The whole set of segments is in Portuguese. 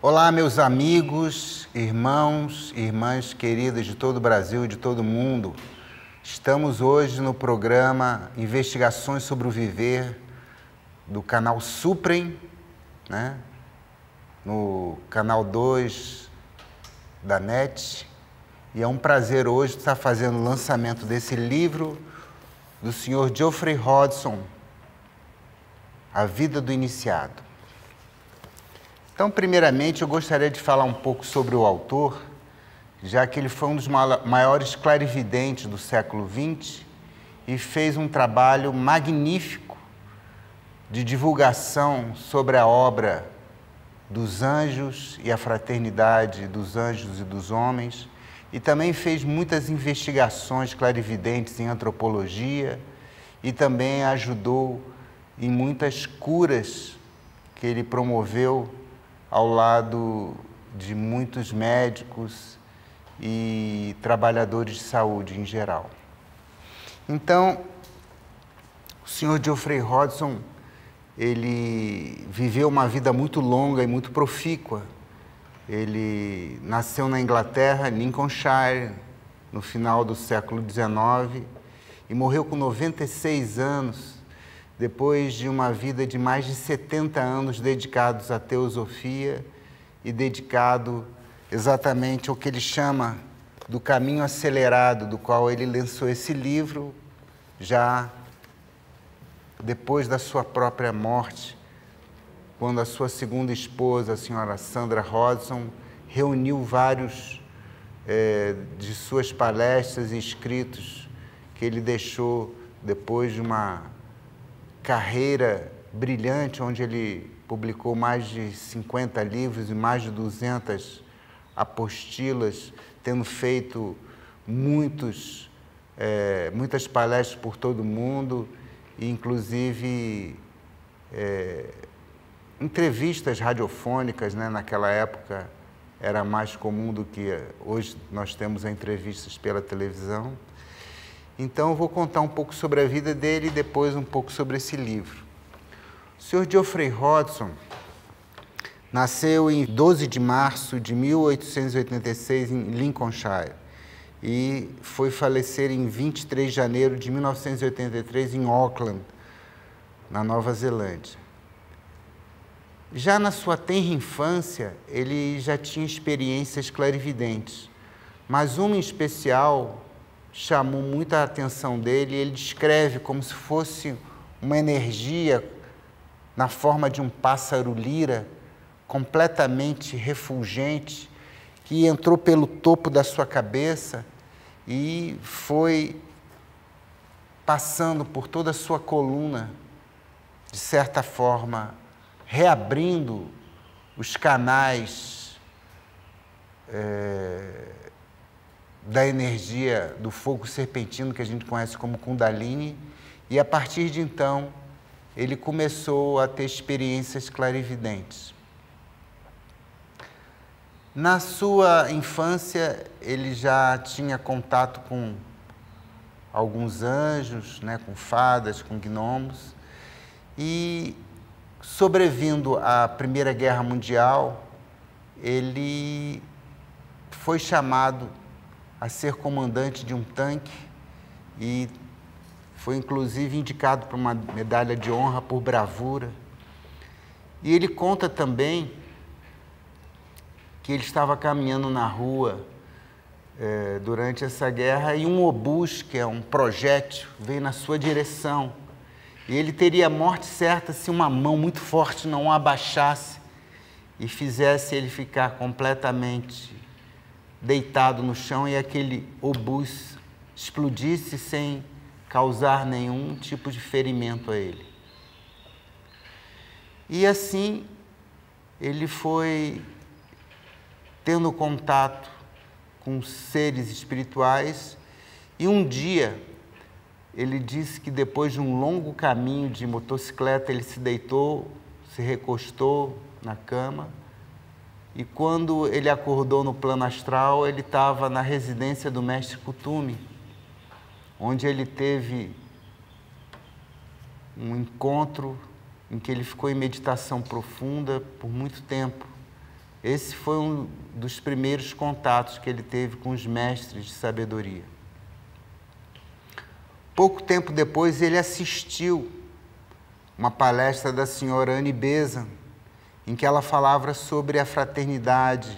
Olá, meus amigos, irmãos e irmãs queridas de todo o Brasil e de todo o mundo. Estamos hoje no programa Investigações sobre o Viver do canal Suprem, né? No canal 2 da NET. E é um prazer hoje estar fazendo o lançamento desse livro do Sr. Geoffrey Hodgson, A Vida do Iniciado. Então, primeiramente, eu gostaria de falar um pouco sobre o autor, já que ele foi um dos maiores clarividentes do século XX e fez um trabalho magnífico de divulgação sobre a obra dos anjos e a fraternidade dos anjos e dos homens, e também fez muitas investigações clarividentes em antropologia e também ajudou em muitas curas que ele promoveu ao lado de muitos médicos e trabalhadores de saúde em geral. Então, o Sr. Geoffrey Hodgson, ele viveu uma vida muito longa e muito profícua. Ele nasceu na Inglaterra, Lincolnshire, no final do século XIX, e morreu com 96 anos, depois de uma vida de mais de 70 anos dedicados à teosofia e dedicado exatamente ao que ele chama do caminho acelerado, do qual ele lançou esse livro já depois da sua própria morte, quando a sua segunda esposa, a senhora Sandra Hodgson, reuniu vários de suas palestras e escritos que ele deixou depois de uma carreira brilhante, onde ele publicou mais de 50 livros e mais de 200 apostilas, tendo feito muitas palestras por todo o mundo, e inclusive entrevistas radiofônicas, né? Naquela época era mais comum do que hoje nós temos entrevistas pela televisão. Então, eu vou contar um pouco sobre a vida dele e depois um pouco sobre esse livro. O Sr. Geoffrey Hodgson nasceu em 12 de março de 1886 em Lincolnshire e foi falecer em 23 de janeiro de 1983 em Auckland, na Nova Zelândia. Já na sua tenra infância, ele já tinha experiências clarividentes, mas uma em especial chamou muita atenção dele. Ele descreve como se fosse uma energia na forma de um pássaro lira, completamente refulgente, que entrou pelo topo da sua cabeça e foi passando por toda a sua coluna, de certa forma, reabrindo os canais da energia do fogo serpentino, que a gente conhece como Kundalini, e a partir de então ele começou a ter experiências clarividentes. Na sua infância ele já tinha contato com alguns anjos, né, com fadas, com gnomos, e sobrevindo à Primeira Guerra Mundial, ele foi chamado a ser comandante de um tanque e foi inclusive indicado para uma medalha de honra por bravura. E ele conta também que ele estava caminhando na rua durante essa guerra e um obus, que é um projétil, veio na sua direção. E ele teria a morte certa se uma mão muito forte não o abaixasse e fizesse ele ficar completamente deitado no chão e aquele obus explodisse sem causar nenhum tipo de ferimento a ele. E assim ele foi tendo contato com seres espirituais e um dia ele disse que depois de um longo caminho de motocicleta ele se deitou, se recostou na cama. E quando ele acordou no plano astral, ele estava na residência do mestre Kuthumi, onde ele teve um encontro em que ele ficou em meditação profunda por muito tempo. Esse foi um dos primeiros contatos que ele teve com os mestres de sabedoria. Pouco tempo depois, ele assistiu uma palestra da senhora Annie Besant, em que ela falava sobre a fraternidade,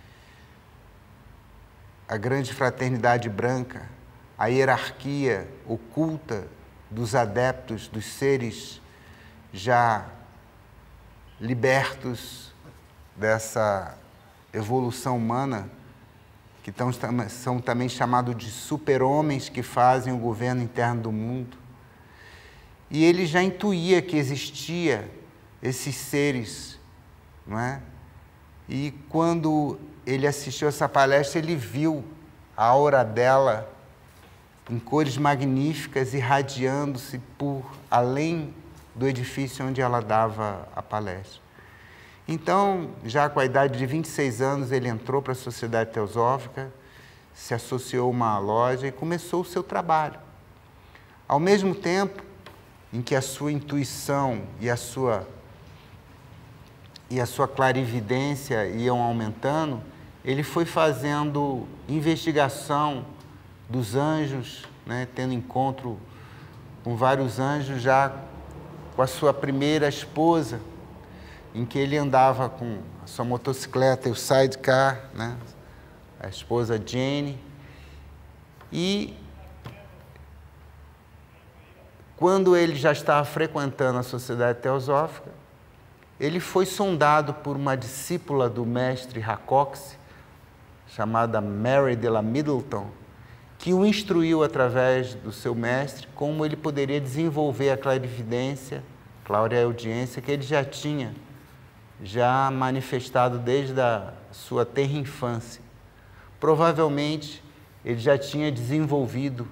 a grande fraternidade branca, a hierarquia oculta dos adeptos, dos seres já libertos dessa evolução humana, que são também chamados de super-homens que fazem o governo interno do mundo. E ele já intuía que existia esses seres, não é? E quando ele assistiu essa palestra, ele viu a aura dela em cores magníficas, irradiando-se por além do edifício onde ela dava a palestra. Então, já com a idade de 26 anos, ele entrou para a Sociedade Teosófica, se associou a uma loja e começou o seu trabalho. Ao mesmo tempo em que a sua intuição e a sua clarividência iam aumentando, ele foi fazendo investigação dos anjos, né, tendo encontro com vários anjos, já com a sua primeira esposa, em que ele andava com a sua motocicleta e o sidecar, né, a esposa Jane. E quando ele já estava frequentando a Sociedade Teosófica, ele foi sondado por uma discípula do mestre Racoxe, chamada Mary de la Middleton, que o instruiu através do seu mestre como ele poderia desenvolver a clarividência, clareaudiência, que ele já tinha manifestado desde a sua tenra infância. Provavelmente, ele já tinha desenvolvido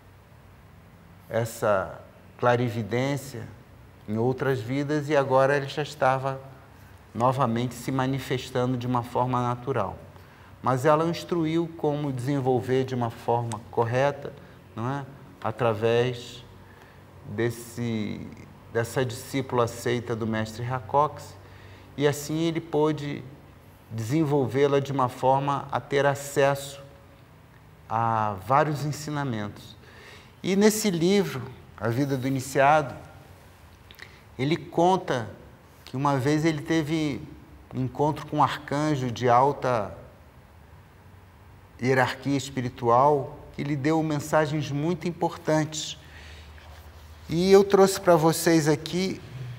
essa clarividência em outras vidas e agora ele já estava novamente se manifestando de uma forma natural. Mas ela o instruiu como desenvolver de uma forma correta, não é? Através dessa discípula aceita do mestre Racoxe, e assim ele pôde desenvolvê-la de uma forma a ter acesso a vários ensinamentos. E nesse livro, A Vida do Iniciado, ele conta que uma vez ele teve um encontro com um arcanjo de alta hierarquia espiritual, que lhe deu mensagens muito importantes. E eu trouxe para vocês aqui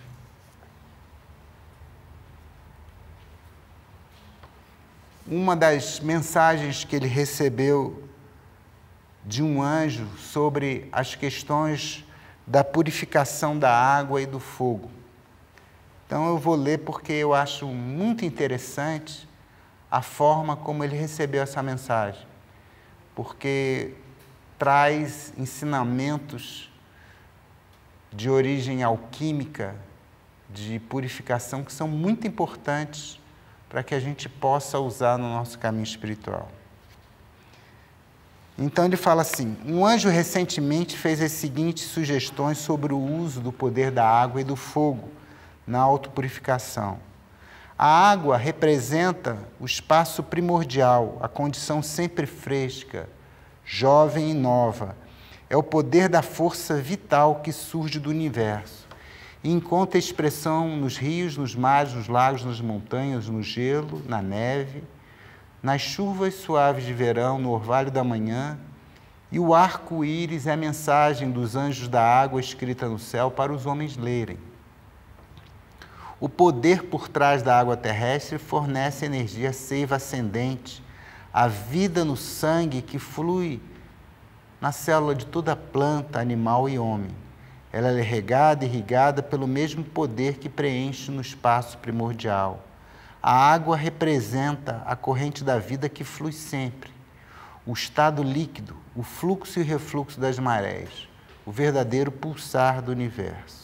uma das mensagens que ele recebeu de um anjo sobre as questões da purificação da água e do fogo. Então eu vou ler porque eu acho muito interessante a forma como ele recebeu essa mensagem, porque traz ensinamentos de origem alquímica, de purificação, que são muito importantes para que a gente possa usar no nosso caminho espiritual. Então ele fala assim: um anjo recentemente fez as seguintes sugestões sobre o uso do poder da água e do fogo na autopurificação. A água representa o espaço primordial, a condição sempre fresca, jovem e nova. É o poder da força vital que surge do universo e encontra expressão nos rios, nos mares, nos lagos, nas montanhas, no gelo, na neve, nas chuvas suaves de verão, no orvalho da manhã, e o arco-íris é a mensagem dos anjos da água escrita no céu para os homens lerem. O poder por trás da água terrestre fornece energia seiva ascendente, a vida no sangue que flui na célula de toda planta, animal e homem. Ela é regada e irrigada pelo mesmo poder que preenche no espaço primordial. A água representa a corrente da vida que flui sempre, o estado líquido, o fluxo e refluxo das marés, o verdadeiro pulsar do universo.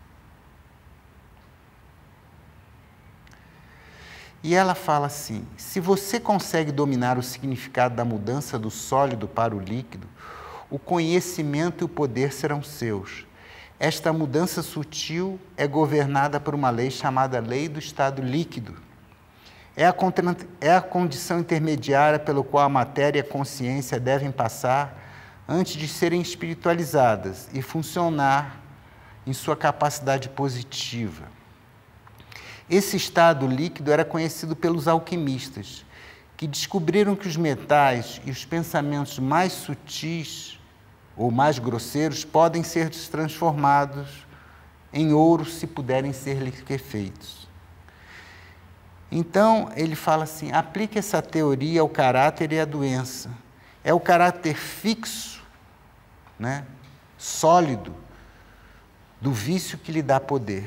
E ela fala assim: se você consegue dominar o significado da mudança do sólido para o líquido, o conhecimento e o poder serão seus. Esta mudança sutil é governada por uma lei chamada Lei do Estado Líquido. É a condição intermediária pelo qual a matéria e a consciência devem passar antes de serem espiritualizadas e funcionar em sua capacidade positiva. Esse estado líquido era conhecido pelos alquimistas, que descobriram que os metais e os pensamentos mais sutis ou mais grosseiros podem ser transformados em ouro se puderem ser liquefeitos. Então, ele fala assim, aplique essa teoria ao caráter e à doença. É o caráter fixo, né, sólido, do vício que lhe dá poder.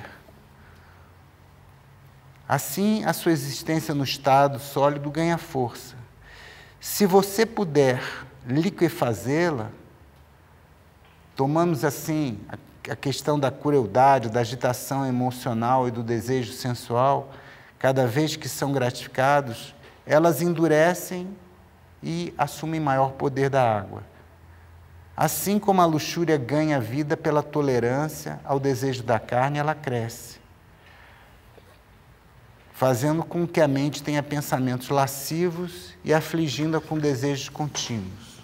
Assim, a sua existência no estado sólido ganha força. Se você puder liquefazê-la, tomamos assim a questão da crueldade, da agitação emocional e do desejo sensual, cada vez que são gratificados, elas endurecem e assumem maior poder da água. Assim como a luxúria ganha vida pela tolerância ao desejo da carne, ela cresce, fazendo com que a mente tenha pensamentos lascivos e afligindo-a com desejos contínuos.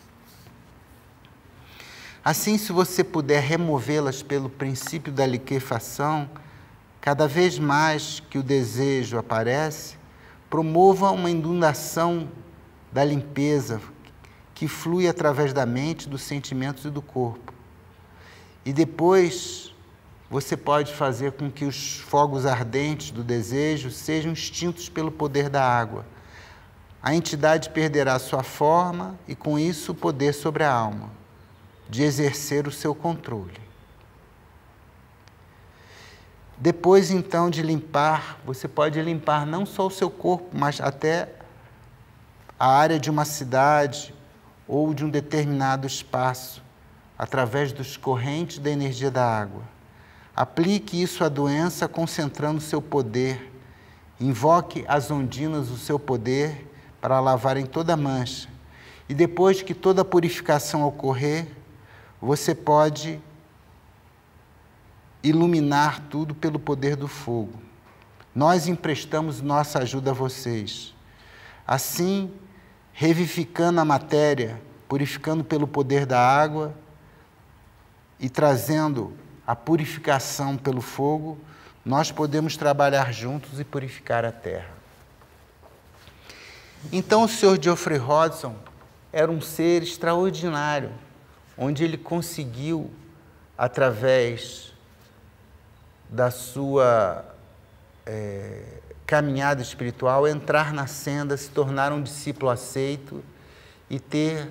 Assim, se você puder removê-las pelo princípio da liquefação, cada vez mais que o desejo aparece, promova uma inundação da limpeza que flui através da mente, dos sentimentos e do corpo. E depois você pode fazer com que os fogos ardentes do desejo sejam extintos pelo poder da água. A entidade perderá sua forma e, com isso, o poder sobre a alma, de exercer o seu controle. Depois, então, de limpar, você pode limpar não só o seu corpo, mas até a área de uma cidade ou de um determinado espaço, através dos correntes da energia da água. Aplique isso à doença, concentrando seu poder. Invoque as ondinas do seu poder para lavarem toda a mancha. E depois que toda a purificação ocorrer, você pode iluminar tudo pelo poder do fogo. Nós emprestamos nossa ajuda a vocês. Assim, revivificando a matéria, purificando pelo poder da água e trazendo a purificação pelo fogo, nós podemos trabalhar juntos e purificar a terra. Então, o Sr. Geoffrey Hodgson era um ser extraordinário, onde ele conseguiu, através da sua caminhada espiritual, entrar na senda, se tornar um discípulo aceito e ter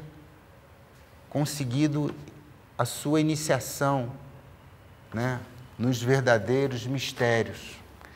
conseguido a sua iniciação, né, nos verdadeiros mistérios.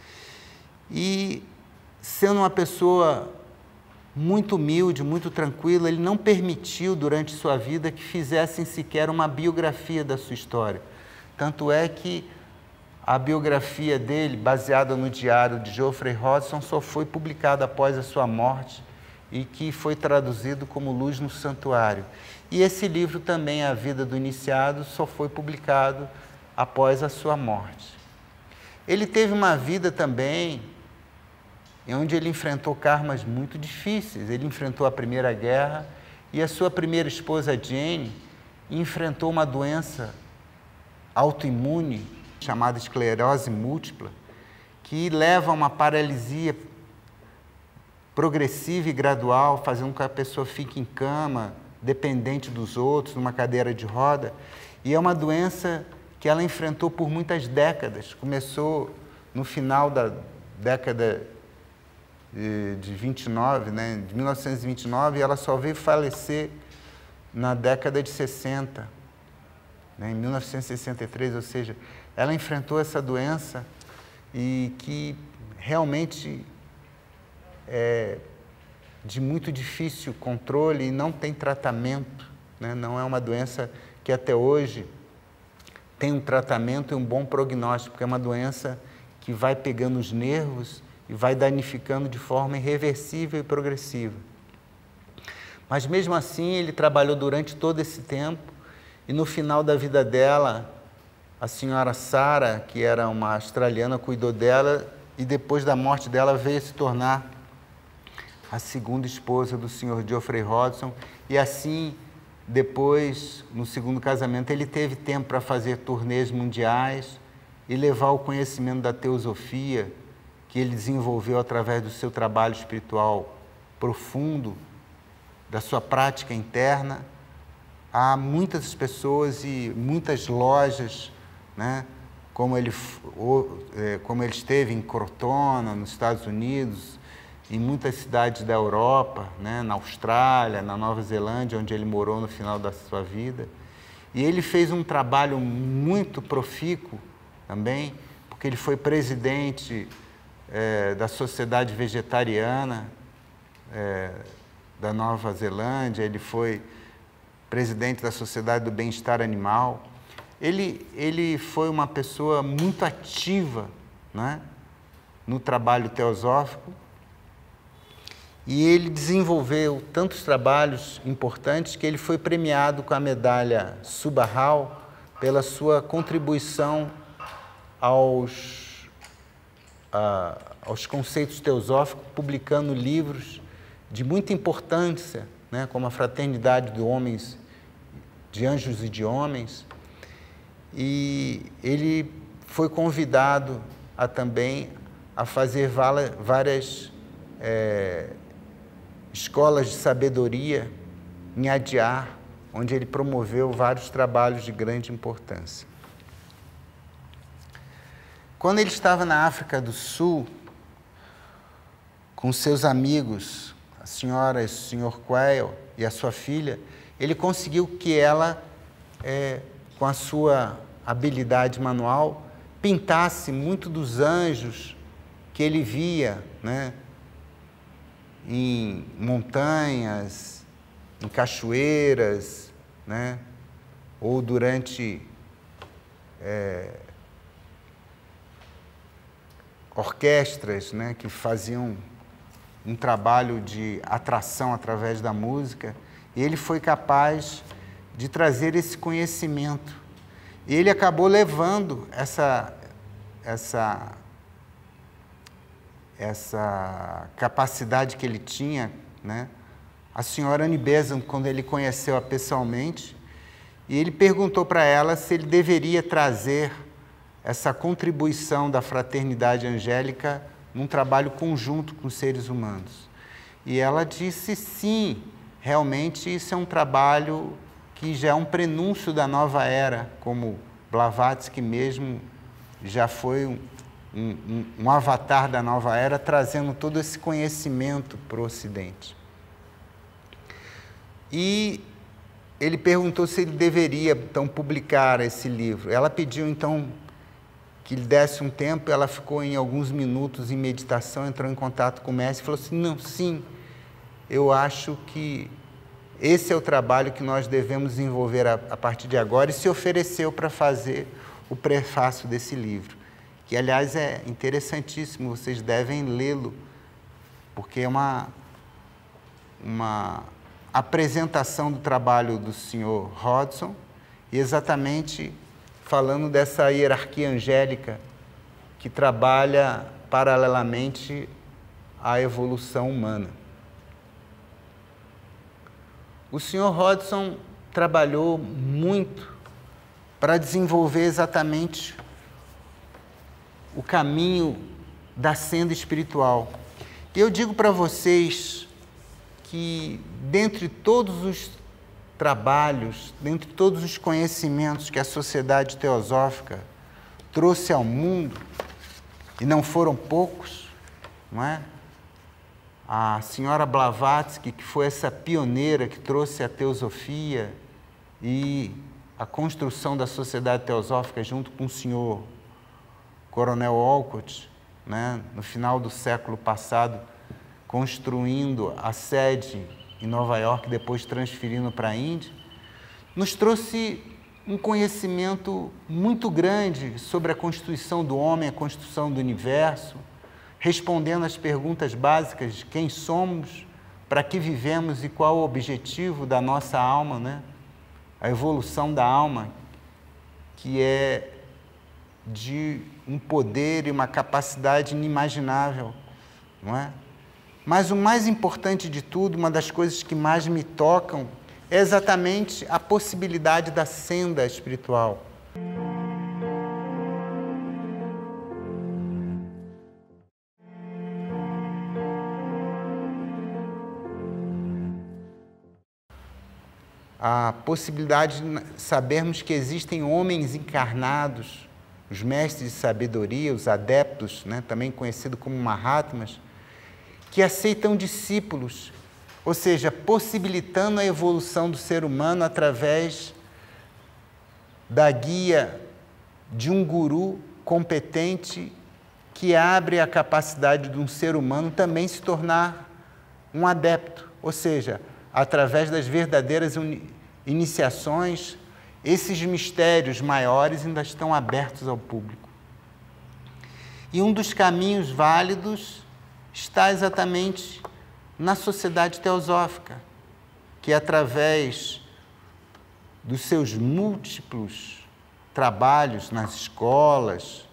E, sendo uma pessoa muito humilde, muito tranquila, ele não permitiu durante sua vida que fizessem sequer uma biografia da sua história. Tanto é que a biografia dele, baseada no diário de Geoffrey Hodgson, só foi publicada após a sua morte e que foi traduzido como Luz no Santuário. E esse livro também, A Vida do Iniciado, só foi publicado após a sua morte. Ele teve uma vida também onde ele enfrentou karmas muito difíceis. Ele enfrentou a Primeira Guerra e a sua primeira esposa, Jane, enfrentou uma doença autoimune chamada esclerose múltipla, que leva a uma paralisia progressiva e gradual, fazendo com que a pessoa fique em cama, dependente dos outros, numa cadeira de roda. E é uma doença que ela enfrentou por muitas décadas. Começou no final da década de 29, né, de 1929, e ela só veio falecer na década de 60, né, em 1963, ou seja, ela enfrentou essa doença e que realmente é de muito difícil controle e não tem tratamento, né, não é uma doença que até hoje tem um tratamento e um bom prognóstico, porque é uma doença que vai pegando os nervos e vai danificando de forma irreversível e progressiva. Mas mesmo assim, ele trabalhou durante todo esse tempo e no final da vida dela, a senhora Sarah, que era uma australiana, cuidou dela e depois da morte dela veio se tornar a segunda esposa do Sr. Geoffrey Hodgson, e assim, depois, no segundo casamento, ele teve tempo para fazer turnês mundiais e levar o conhecimento da teosofia que ele desenvolveu através do seu trabalho espiritual profundo, da sua prática interna, a muitas pessoas e muitas lojas, né? Como ele esteve em Crotona, nos Estados Unidos, em muitas cidades da Europa, né? Na Austrália, na Nova Zelândia, onde ele morou no final da sua vida. E ele fez um trabalho muito profícuo também, porque ele foi presidente da Sociedade Vegetariana da Nova Zelândia, ele foi presidente da Sociedade do Bem-Estar Animal. Ele foi uma pessoa muito ativa, né, no trabalho teosófico, e ele desenvolveu tantos trabalhos importantes que ele foi premiado com a medalha Subahal pela sua contribuição aos conceitos teosóficos, publicando livros de muita importância, né, como a Fraternidade de Anjos e de Homens. E ele foi convidado também a fazer várias escolas de sabedoria em Adyar, onde ele promoveu vários trabalhos de grande importância. Quando ele estava na África do Sul, com seus amigos, a senhora e o senhor Quayle e a sua filha, ele conseguiu que ela, com a sua habilidade manual, pintasse muito dos anjos que ele via, né, em montanhas, em cachoeiras, né, ou durante orquestras, né, que faziam um trabalho de atração através da música. E ele foi capaz de trazer esse conhecimento. E ele acabou levando essa capacidade que ele tinha, né, a senhora Annie Besant, quando ele conheceu-a pessoalmente, e ele perguntou para ela se ele deveria trazer essa contribuição da fraternidade angélica num trabalho conjunto com os seres humanos. E ela disse sim, realmente isso é um trabalho que já é um prenúncio da nova era, como Blavatsky mesmo já foi um avatar da nova era, trazendo todo esse conhecimento para o Ocidente. E ele perguntou se ele deveria, então, publicar esse livro. Ela pediu, então, que lhe desse um tempo. Ela ficou em alguns minutos em meditação, entrou em contato com o mestre e falou assim, não, sim, eu acho que esse é o trabalho que nós devemos desenvolver a partir de agora, e se ofereceu para fazer o prefácio desse livro, que, aliás, é interessantíssimo, vocês devem lê-lo, porque é uma apresentação do trabalho do Sr. Hodgson, e exatamente falando dessa hierarquia angélica que trabalha paralelamente à evolução humana. O Sr. Hodgson trabalhou muito para desenvolver exatamente o caminho da senda espiritual. E eu digo para vocês que, dentre todos os trabalhos, dentre todos os conhecimentos que a Sociedade Teosófica trouxe ao mundo, e não foram poucos, não é? A senhora Blavatsky, que foi essa pioneira que trouxe a teosofia e a construção da Sociedade Teosófica junto com o senhor Coronel Olcott, né, no final do século passado, construindo a sede em Nova York, depois transferindo para a Índia, nos trouxe um conhecimento muito grande sobre a constituição do homem, a constituição do universo, respondendo às perguntas básicas de quem somos, para que vivemos e qual o objetivo da nossa alma, né? A evolução da alma, que é de um poder e uma capacidade inimaginável, não é? Mas o mais importante de tudo, uma das coisas que mais me tocam, é exatamente a possibilidade da senda espiritual. A possibilidade de sabermos que existem homens encarnados, os mestres de sabedoria, os adeptos, né, também conhecidos como Mahatmas, que aceitam discípulos, ou seja, possibilitando a evolução do ser humano através da guia de um guru competente que abre a capacidade de um ser humano também se tornar um adepto, ou seja, através das verdadeiras iniciações, esses mistérios maiores ainda estão abertos ao público. E um dos caminhos válidos está exatamente na sociedade teosófica, que através dos seus múltiplos trabalhos nas escolas,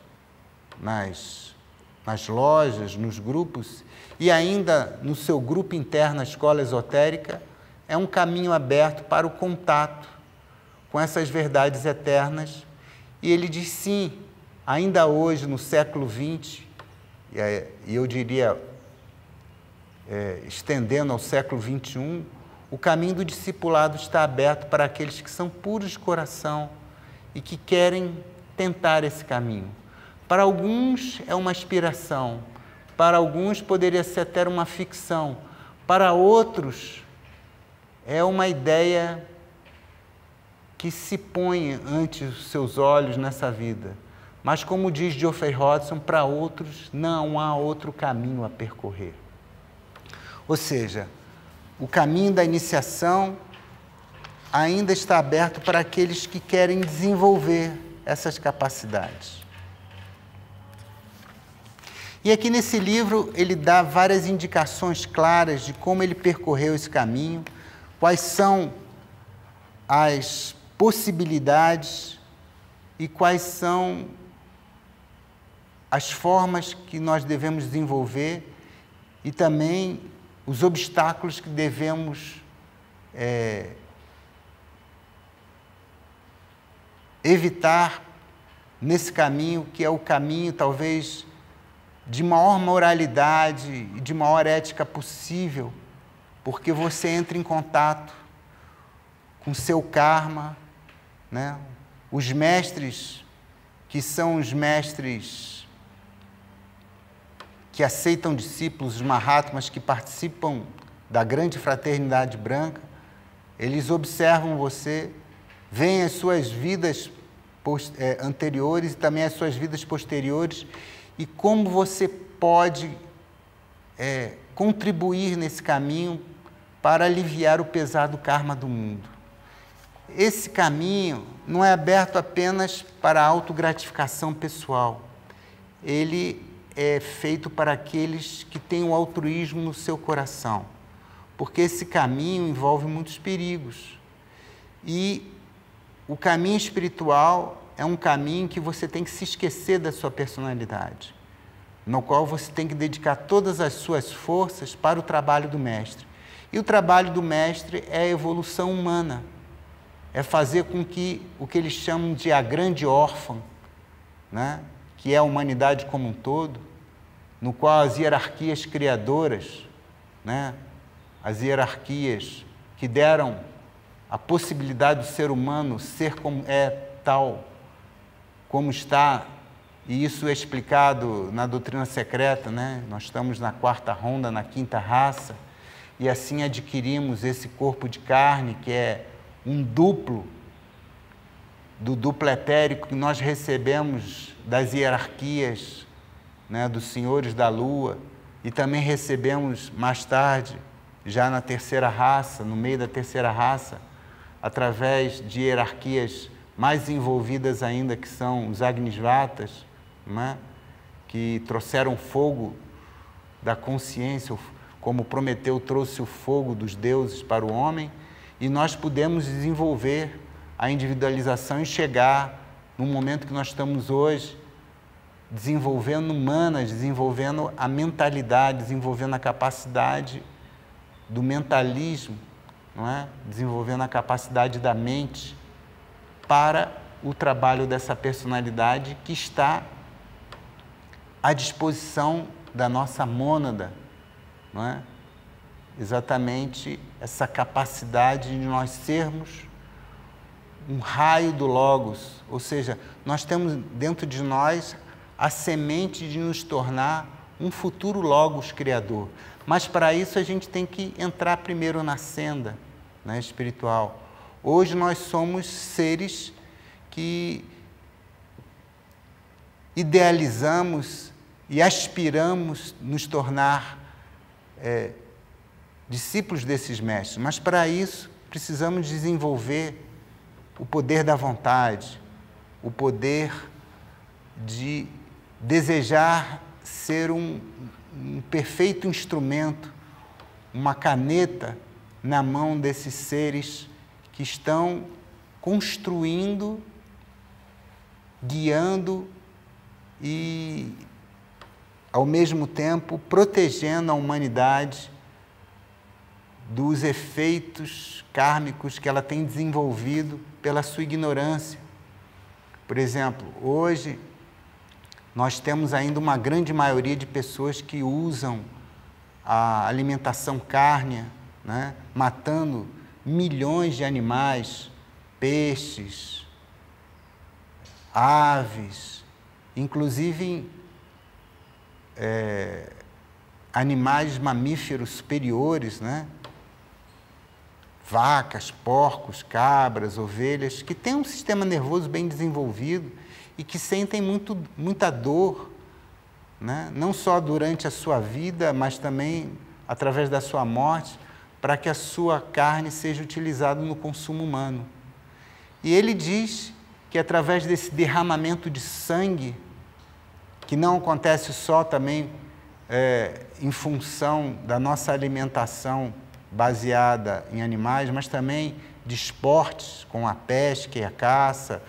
nas lojas, nos grupos, e ainda no seu grupo interno, a escola esotérica, é um caminho aberto para o contato com essas verdades eternas. E ele diz sim, ainda hoje, no século XX, e eu diria, estendendo ao século XXI, o caminho do discipulado está aberto para aqueles que são puros de coração e que querem tentar esse caminho. Para alguns é uma aspiração, para alguns poderia ser até uma ficção, para outros é uma ideia que se põe ante os seus olhos nessa vida. Mas, como diz Geoffrey Hodgson, para outros não há outro caminho a percorrer. Ou seja, o caminho da iniciação ainda está aberto para aqueles que querem desenvolver essas capacidades. E aqui nesse livro ele dá várias indicações claras de como ele percorreu esse caminho, quais são as possibilidades e quais são as formas que nós devemos desenvolver e também os obstáculos que devemos evitar nesse caminho, que é o caminho talvez de maior moralidade e de maior ética possível, porque você entra em contato com seu karma, né? Os mestres, que são os mestres que aceitam discípulos, os Mahatmas que participam da grande fraternidade branca, eles observam você, veem as suas vidas anteriores e também as suas vidas posteriores e como você pode contribuir nesse caminho para aliviar o pesado karma do mundo. Esse caminho não é aberto apenas para a autogratificação pessoal. Ele é feito para aqueles que têm o altruísmo no seu coração, porque esse caminho envolve muitos perigos. E o caminho espiritual é um caminho que você tem que se esquecer da sua personalidade, no qual você tem que dedicar todas as suas forças para o trabalho do mestre. E o trabalho do mestre é a evolução humana, é fazer com que o que eles chamam de a grande órfã, né, que é a humanidade como um todo, no qual as hierarquias criadoras, né, as hierarquias que deram a possibilidade do ser humano ser como tal como está, e isso é explicado na doutrina secreta, né? Nós estamos na 4ª ronda, na 5ª raça, e assim adquirimos esse corpo de carne, que é um duplo do duplo etérico que nós recebemos das hierarquias, né, dos senhores da lua, e também recebemos mais tarde, já na 3ª raça, no meio da 3ª raça, através de hierarquias mais envolvidas ainda, que são os Agnisvatas, né, que trouxeram fogo da consciência, como Prometeu trouxe o fogo dos deuses para o homem, e nós pudemos desenvolver a individualização e chegar no momento que nós estamos hoje, desenvolvendo humanas, desenvolvendo a mentalidade, desenvolvendo a capacidade do mentalismo, não é? Desenvolvendo a capacidade da mente para o trabalho dessa personalidade que está à disposição da nossa mônada, não é? Exatamente essa capacidade de nós sermos um raio do Logos, ou seja, nós temos dentro de nós a semente de nos tornar um futuro Logos criador. Mas para isso a gente tem que entrar primeiro na senda, né, espiritual. Hoje nós somos seres que idealizamos e aspiramos nos tornar discípulos desses mestres, mas para isso precisamos desenvolver o poder da vontade, o poder de desejar ser um perfeito instrumento, uma caneta na mão desses seres que estão construindo, guiando e, ao mesmo tempo, protegendo a humanidade dos efeitos kármicos que ela tem desenvolvido pela sua ignorância. Por exemplo, hoje nós temos ainda uma grande maioria de pessoas que usam a alimentação cárnea, né, matando milhões de animais, peixes, aves, inclusive animais mamíferos superiores, né? Vacas, porcos, cabras, ovelhas, que têm um sistema nervoso bem desenvolvido e que sentem muita dor, né? Não só durante a sua vida, mas também através da sua morte, para que a sua carne seja utilizada no consumo humano. E ele diz que através desse derramamento de sangue, que não acontece só também em função da nossa alimentação baseada em animais, mas também de esportes, com a pesca e a caça,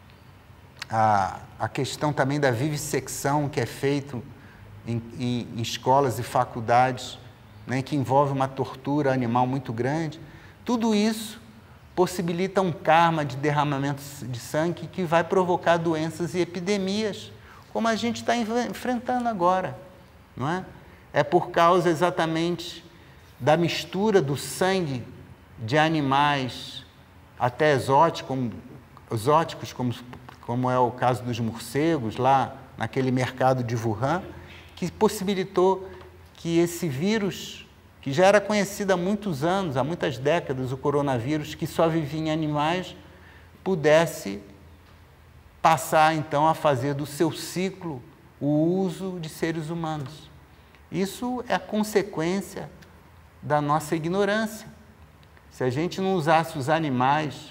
a questão também da vivissecção que é feito em escolas e faculdades, né, que envolve uma tortura animal muito grande. Tudo isso possibilita um karma de derramamento de sangue que vai provocar doenças e epidemias, como a gente está enfrentando agora, não é? É por causa exatamente da mistura do sangue de animais até exóticos, como é o caso dos morcegos, lá naquele mercado de Wuhan, que possibilitou que esse vírus, que já era conhecido há muitos anos, há muitas décadas, o coronavírus, que só vivia em animais, pudesse passar, então, a fazer do seu ciclo o uso de seres humanos. Isso é a consequência da nossa ignorância. Se a gente não usasse os animais,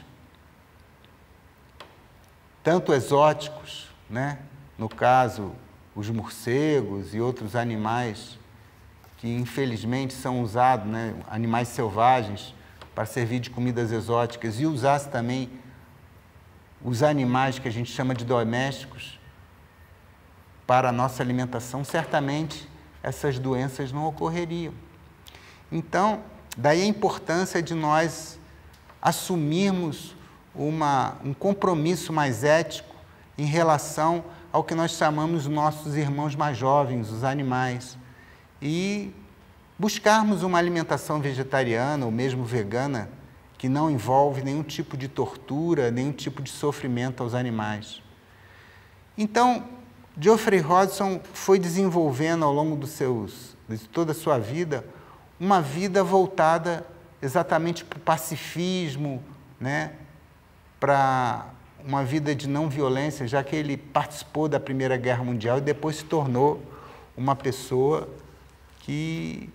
tanto exóticos, né? No caso, os morcegos e outros animais que infelizmente são usados, né? Animais selvagens, para servir de comidas exóticas, e usasse também os animais que a gente chama de domésticos para a nossa alimentação, certamente essas doenças não ocorreriam. Então, daí a importância de nós assumirmos um compromisso mais ético em relação ao que nós chamamos nossos irmãos mais jovens, os animais, e buscarmos uma alimentação vegetariana ou mesmo vegana que não envolve nenhum tipo de tortura, nenhum tipo de sofrimento aos animais. Então, Geoffrey Hodgson foi desenvolvendo ao longo de toda a sua vida, uma vida voltada exatamente para o pacifismo, né? Para uma vida de não violência, já que ele participou da Primeira Guerra Mundial e depois se tornou uma pessoa que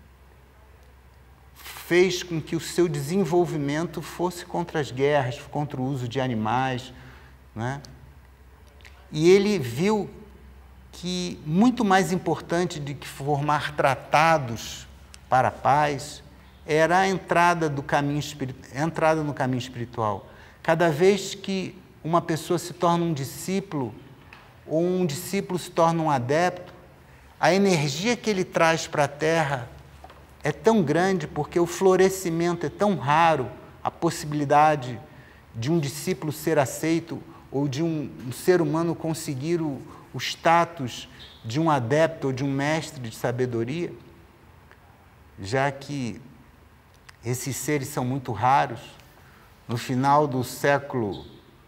fez com que o seu desenvolvimento fosse contra as guerras, contra o uso de animais, né? E ele viu que muito mais importante do que formar tratados para a paz era a entrada no caminho espiritual. Cada vez que uma pessoa se torna um discípulo ou um discípulo se torna um adepto, a energia que ele traz para a Terra é tão grande porque o florescimento é tão raro, a possibilidade de um discípulo ser aceito ou de um ser humano conseguir o status de um adepto ou de um mestre de sabedoria, já que esses seres são muito raros. No final do século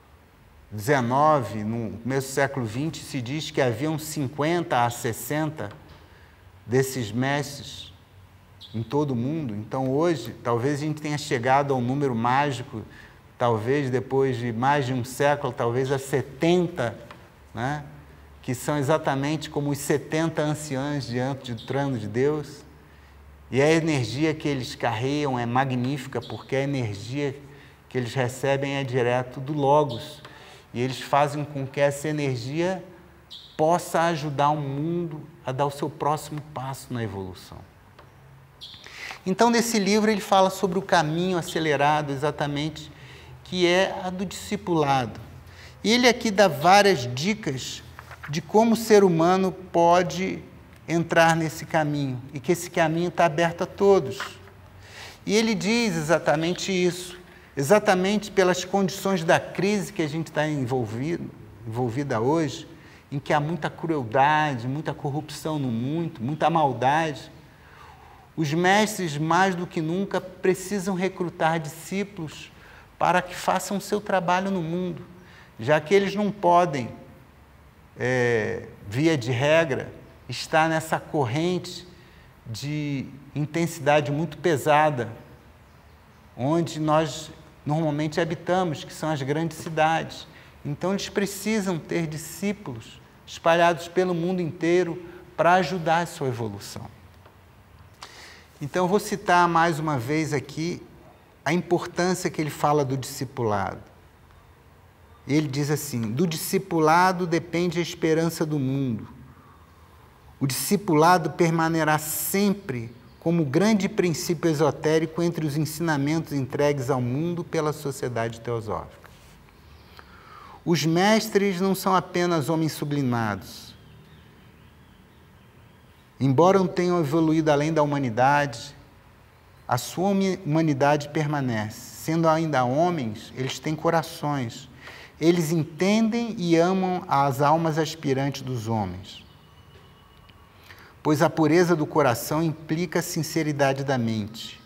XIX, no começo do século XX, se diz que haviam 50 a 60 desses mestres em todo o mundo. Então, hoje, talvez a gente tenha chegado ao número mágico, talvez depois de mais de um século, talvez a 70, né? Que são exatamente como os 70 anciãos diante do trono de Deus. E a energia que eles carregam é magnífica, porque a energia que eles recebem é direto do Logos. E eles fazem com que essa energia possa ajudar o mundo a dar o seu próximo passo na evolução. Então, nesse livro, ele fala sobre o caminho acelerado, exatamente, que é a do discipulado. E ele aqui dá várias dicas de como o ser humano pode entrar nesse caminho, e que esse caminho está aberto a todos. E ele diz exatamente isso, exatamente pelas condições da crise que a gente está envolvida hoje, em que há muita crueldade, muita corrupção no mundo, muita maldade. Os mestres, mais do que nunca, precisam recrutar discípulos para que façam o seu trabalho no mundo, já que eles não podem, via de regra, estar nessa corrente de intensidade muito pesada, onde nós normalmente habitamos, que são as grandes cidades. Então, eles precisam ter discípulos espalhados pelo mundo inteiro para ajudar a sua evolução. Então, eu vou citar mais uma vez aqui a importância que ele fala do discipulado. Ele diz assim: do discipulado depende a esperança do mundo. O discipulado permanecerá sempre como grande princípio esotérico entre os ensinamentos entregues ao mundo pela sociedade teosófica. Os mestres não são apenas homens sublimados. Embora não tenham evoluído além da humanidade, a sua humanidade permanece. Sendo ainda homens, eles têm corações. Eles entendem e amam as almas aspirantes dos homens. Pois a pureza do coração implica a sinceridade da mente.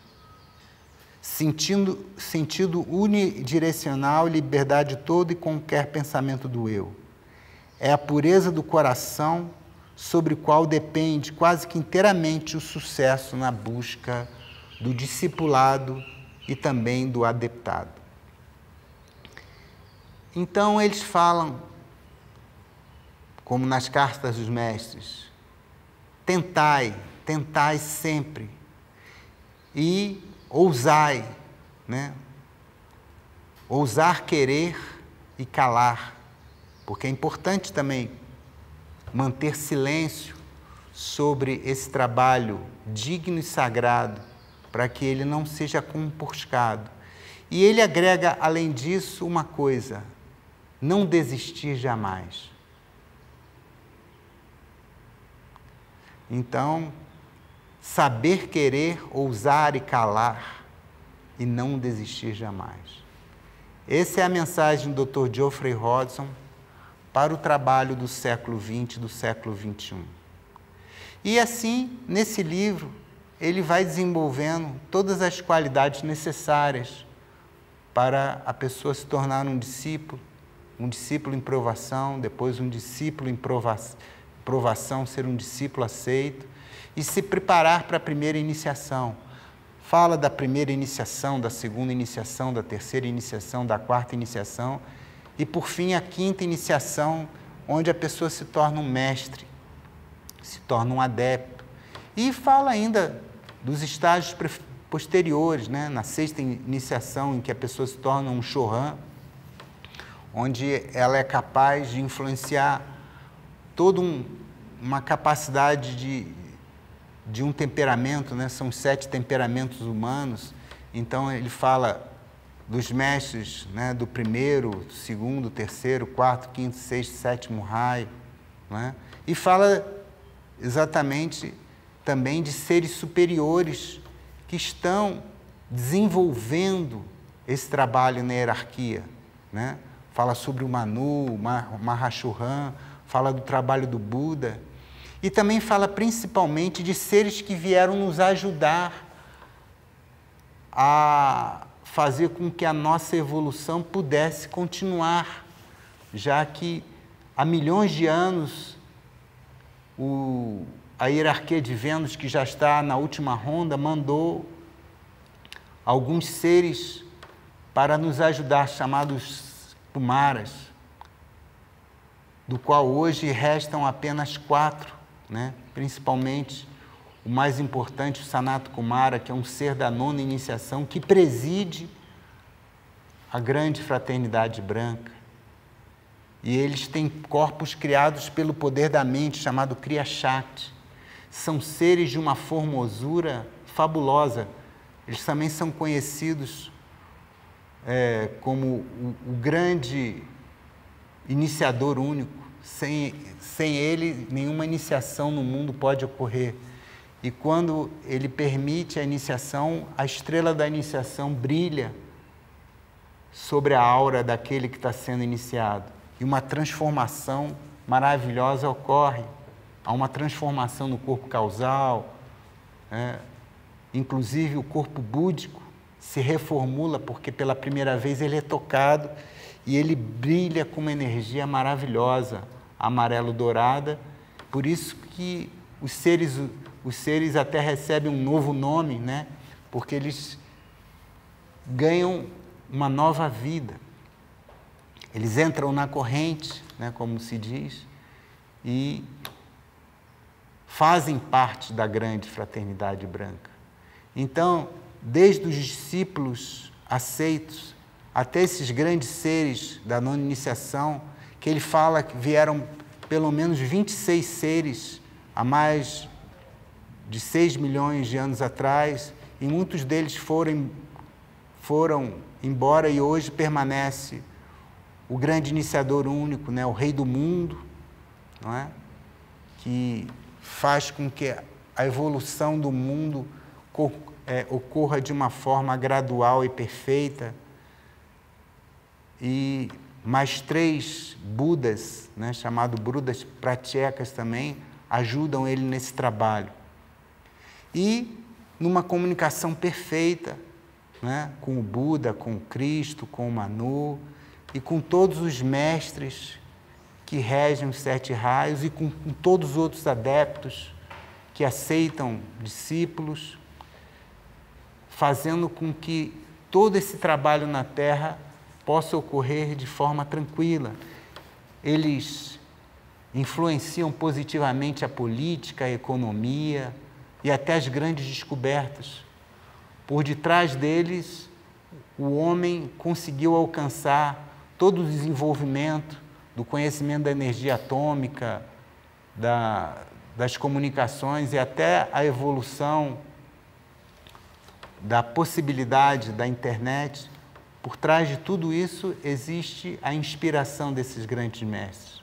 Sentido unidirecional, liberdade toda e qualquer pensamento do eu. É a pureza do coração sobre o qual depende quase que inteiramente o sucesso na busca do discipulado e também do adeptado. Então, eles falam, como nas cartas dos mestres, tentai sempre e ousai, né? Ousar querer e calar, porque é importante também manter silêncio sobre esse trabalho digno e sagrado, para que ele não seja compurcado. E ele agrega, além disso, uma coisa: não desistir jamais. Então, saber querer, ousar e calar, e não desistir jamais. Essa é a mensagem do Dr. Geoffrey Hodgson para o trabalho do século XX e do século XXI. E assim, nesse livro, ele vai desenvolvendo todas as qualidades necessárias para a pessoa se tornar um discípulo em provação, depois um discípulo em provação, ser um discípulo aceito, e se preparar para a primeira iniciação. Fala da primeira iniciação, da segunda iniciação, da terceira iniciação, da quarta iniciação, e por fim a quinta iniciação, onde a pessoa se torna um mestre, se torna um adepto. E fala ainda dos estágios posteriores, né? Na sexta iniciação, em que a pessoa se torna um Chohan, onde ela é capaz de influenciar toda uma capacidade de um temperamento, né? São 7 temperamentos humanos. Então, ele fala dos mestres, né? Do primeiro, segundo, terceiro, quarto, quinto, sexto, sétimo raio, não é? E fala exatamente também de seres superiores que estão desenvolvendo esse trabalho na hierarquia, né? Fala sobre o Manu, o Mahashohan, fala do trabalho do Buda, e também fala principalmente de seres que vieram nos ajudar a fazer com que a nossa evolução pudesse continuar, já que há milhões de anos a hierarquia de Vênus, que já está na última ronda, mandou alguns seres para nos ajudar, chamados Kumaras, do qual hoje restam apenas 4, né? Principalmente o mais importante, o Sanat Kumara, que é um ser da 9ª iniciação, que preside a grande fraternidade branca. E eles têm corpos criados pelo poder da mente, chamado Kriya Shakti. São seres de uma formosura fabulosa. Eles também são conhecidos como o grande iniciador único. Sem ele, nenhuma iniciação no mundo pode ocorrer. E quando ele permite a iniciação, a estrela da iniciação brilha sobre a aura daquele que está sendo iniciado. E uma transformação maravilhosa ocorre. Há uma transformação no corpo causal, inclusive o corpo búdico se reformula, porque pela primeira vez ele é tocado e ele brilha com uma energia maravilhosa, amarelo-dourada. Por isso que os seres até recebem um novo nome, né? Porque eles ganham uma nova vida. Eles entram na corrente, né, como se diz, e fazem parte da grande fraternidade branca. Então, desde os discípulos aceitos até esses grandes seres da 9ª iniciação, que ele fala que vieram pelo menos 26 seres há mais de 6 milhões de anos atrás, e muitos deles foram embora, e hoje permanece o grande iniciador único, né, o rei do mundo, não é? Que faz com que a evolução do mundo ocorra de uma forma gradual e perfeita. E mais 3 Budas, né, chamados Budas Pratyeka's também, ajudam ele nesse trabalho. E numa comunicação perfeita, né, com o Buda, com o Cristo, com o Manu e com todos os mestres que regem os 7 raios e com todos os outros adeptos que aceitam discípulos, fazendo com que todo esse trabalho na Terra possa ocorrer de forma tranquila. Eles influenciam positivamente a política, a economia e até as grandes descobertas. Por detrás deles, o homem conseguiu alcançar todo o desenvolvimento do conhecimento da energia atômica, das comunicações e até a evolução da possibilidade da internet. Por trás de tudo isso existe a inspiração desses grandes mestres.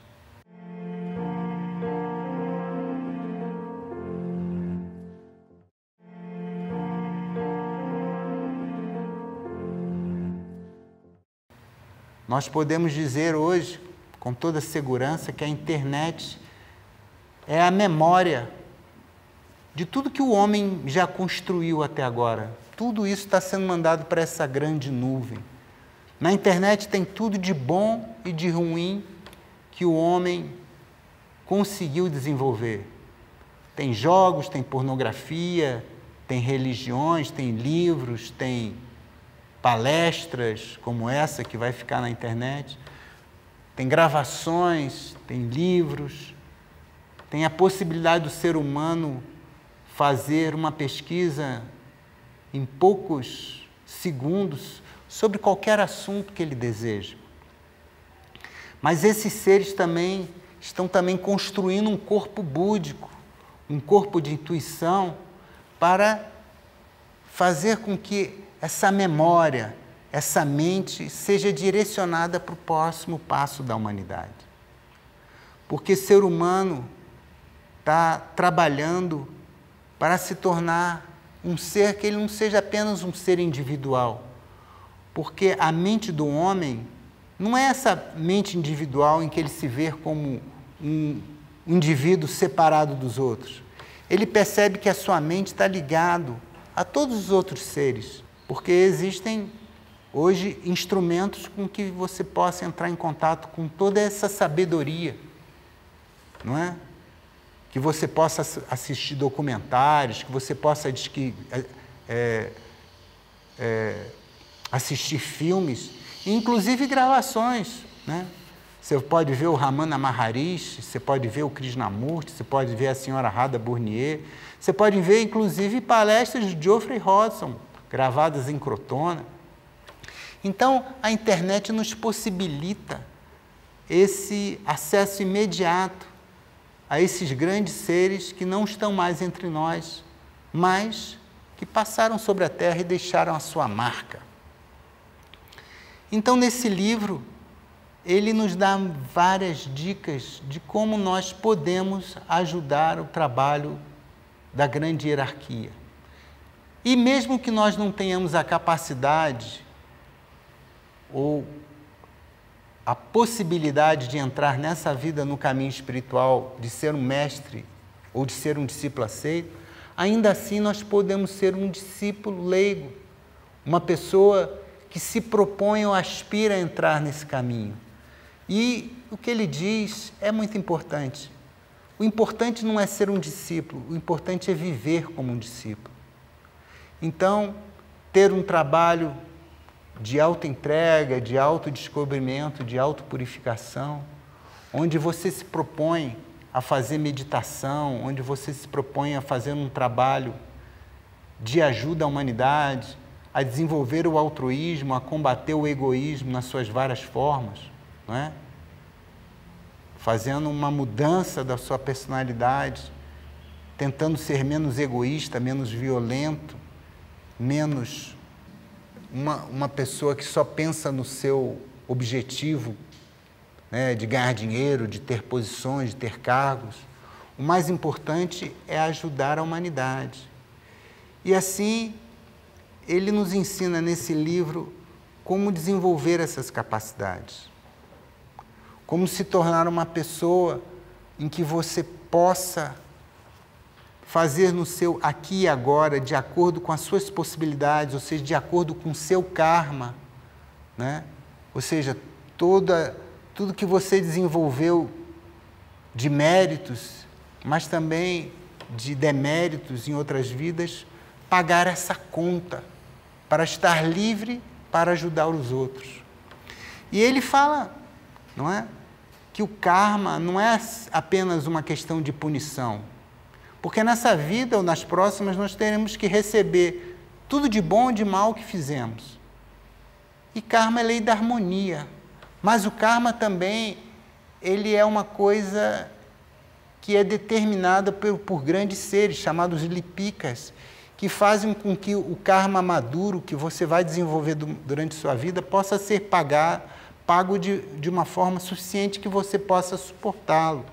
Nós podemos dizer hoje, com toda segurança, que a internet é a memória de tudo que o homem já construiu até agora. Tudo isso está sendo mandado para essa grande nuvem. Na internet tem tudo de bom e de ruim que o homem conseguiu desenvolver. Tem jogos, tem pornografia, tem religiões, tem livros, tem palestras como essa que vai ficar na internet, tem gravações, tem livros, tem a possibilidade do ser humano fazer uma pesquisa em poucos segundos sobre qualquer assunto que ele deseja. Mas esses seres também estão construindo um corpo búdico, um corpo de intuição, para fazer com que essa memória, essa mente seja direcionada para o próximo passo da humanidade. porque ser humano está trabalhando para se tornar um ser que ele não seja apenas um ser individual. Porque a mente do homem não é essa mente individual em que ele se vê como um indivíduo separado dos outros. Ele percebe que a sua mente está ligado a todos os outros seres, porque existem hoje instrumentos com que você possa entrar em contato com toda essa sabedoria, não é? Que você possa assistir documentários, que você possa assistir filmes, inclusive gravações, né? Você pode ver o Ramana Maharishi, você pode ver o Krishnamurti, você pode ver a senhora Radha Burnier, você pode ver, inclusive, palestras de Geoffrey Hodgson, gravadas em Crotona. Então, a internet nos possibilita esse acesso imediato a esses grandes seres que não estão mais entre nós, mas que passaram sobre a Terra e deixaram a sua marca. Então, nesse livro, ele nos dá várias dicas de como nós podemos ajudar o trabalho da grande hierarquia. E mesmo que nós não tenhamos a capacidade ou a possibilidade de entrar nessa vida no caminho espiritual, de ser um mestre ou de ser um discípulo aceito, ainda assim nós podemos ser um discípulo leigo, uma pessoa que se propõe ou aspira a entrar nesse caminho. E o que ele diz é muito importante. O importante não é ser um discípulo, o importante é viver como um discípulo. Então, ter um trabalho de autoentrega, de autodescobrimento, de autopurificação, onde você se propõe a fazer meditação, onde você se propõe a fazer um trabalho de ajuda à humanidade, a desenvolver o altruísmo, a combater o egoísmo nas suas várias formas, não é? Fazendo uma mudança da sua personalidade, tentando ser menos egoísta, menos violento, menos uma pessoa que só pensa no seu objetivo, né, de ganhar dinheiro, de ter posições, de ter cargos. O mais importante é ajudar a humanidade. E assim, ele nos ensina nesse livro como desenvolver essas capacidades. Como se tornar uma pessoa em que você possa fazer no seu aqui e agora, de acordo com as suas possibilidades, ou seja, de acordo com o seu karma, né? Ou seja, tudo que você desenvolveu de méritos, mas também de deméritos em outras vidas, pagar essa conta para estar livre para ajudar os outros. E ele fala, não é? Que o karma não é apenas uma questão de punição, porque nessa vida ou nas próximas nós teremos que receber tudo de bom e de mal que fizemos. E karma é lei da harmonia, mas o karma também, ele é uma coisa que é determinada por grandes seres, chamados lipikas, que fazem com que o karma maduro que você vai desenvolver durante sua vida possa ser pago de uma forma suficiente que você possa suportá-lo.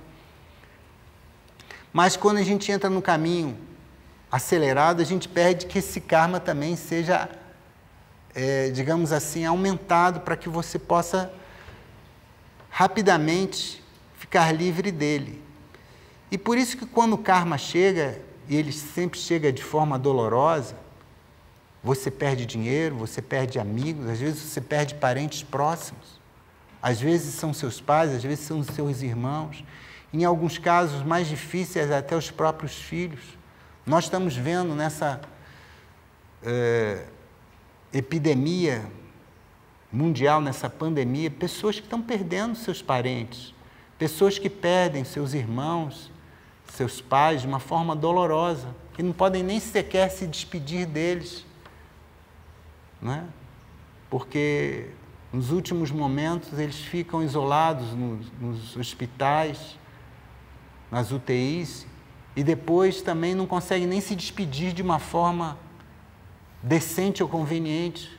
Mas quando a gente entra no caminho acelerado, a gente pede que esse karma também seja, digamos assim, aumentado para que você possa rapidamente ficar livre dele. E por isso que quando o karma chega, e ele sempre chega de forma dolorosa, você perde dinheiro, você perde amigos, às vezes você perde parentes próximos. Às vezes são seus pais, às vezes são seus irmãos. Em alguns casos mais difíceis, até os próprios filhos. Nós estamos vendo nessa epidemia mundial, nessa pandemia, pessoas que estão perdendo seus parentes, pessoas que perdem seus irmãos, seus pais de uma forma dolorosa, que não podem nem sequer se despedir deles, não é? Porque nos últimos momentos eles ficam isolados nos hospitais, nas UTIs, e depois também não conseguem nem se despedir de uma forma decente ou conveniente.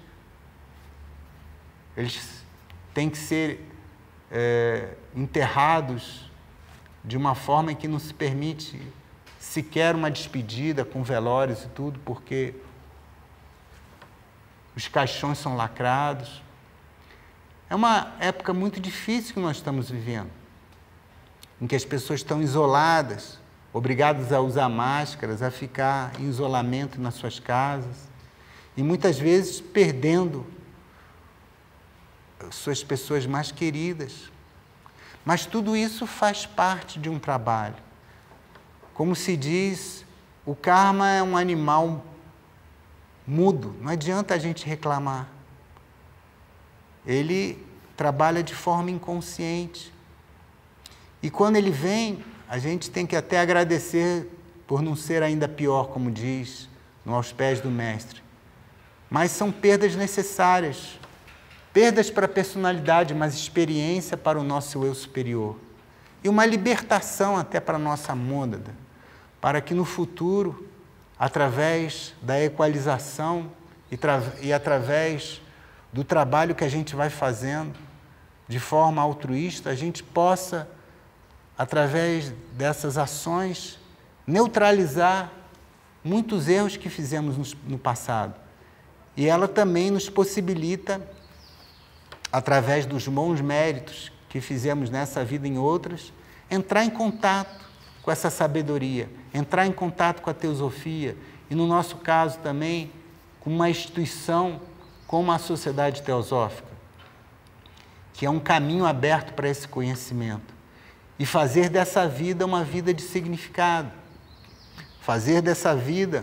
Eles têm que ser enterrados de uma forma em que não se permite sequer uma despedida com velórios e tudo, porque os caixões são lacrados. É uma época muito difícil que nós estamos vivendo, em que as pessoas estão isoladas, obrigadas a usar máscaras, a ficar em isolamento nas suas casas, e muitas vezes perdendo suas pessoas mais queridas. Mas tudo isso faz parte de um trabalho. Como se diz, o karma é um animal mudo, não adianta a gente reclamar. Ele trabalha de forma inconsciente. E quando ele vem, a gente tem que até agradecer por não ser ainda pior, como diz, no Aos Pés do Mestre. Mas são perdas necessárias. Perdas para a personalidade, mas experiência para o nosso eu superior. E uma libertação até para a nossa mônada, para que no futuro, através da equalização e através do trabalho que a gente vai fazendo de forma altruísta, a gente possa, através dessas ações, neutralizar muitos erros que fizemos no passado. E ela também nos possibilita, através dos bons méritos que fizemos nessa vida e em outras, entrar em contato com essa sabedoria, entrar em contato com a teosofia e, no nosso caso também, com uma instituição como a Sociedade Teosófica, que é um caminho aberto para esse conhecimento, e fazer dessa vida uma vida de significado, fazer dessa vida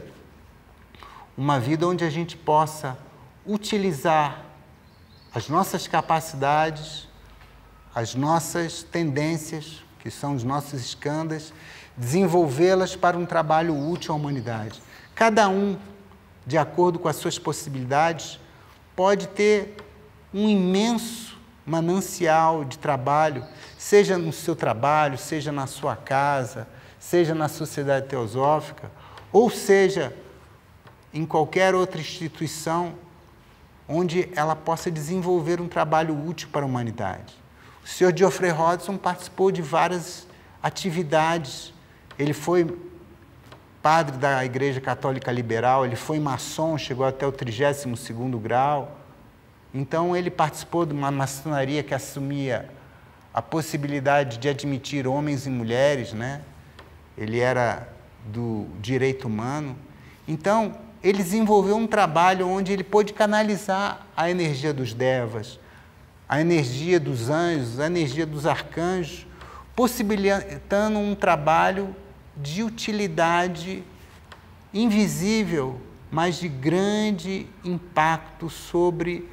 uma vida onde a gente possa utilizar as nossas capacidades, as nossas tendências, que são os nossos skandhas, desenvolvê-las para um trabalho útil à humanidade. Cada um, de acordo com as suas possibilidades, pode ter um imenso manancial de trabalho, seja no seu trabalho, seja na sua casa, seja na Sociedade Teosófica, ou seja em qualquer outra instituição onde ela possa desenvolver um trabalho útil para a humanidade. O Sr. Geoffrey Hodgson participou de várias atividades. Ele foi padre da Igreja Católica Liberal, ele foi maçom, chegou até o 32º grau. Então, ele participou de uma maçonaria que assumia a possibilidade de admitir homens e mulheres, né? Ele era do direito humano. Então, ele desenvolveu um trabalho onde ele pôde canalizar a energia dos devas, a energia dos anjos, a energia dos arcanjos, possibilitando um trabalho de utilidade invisível, mas de grande impacto sobre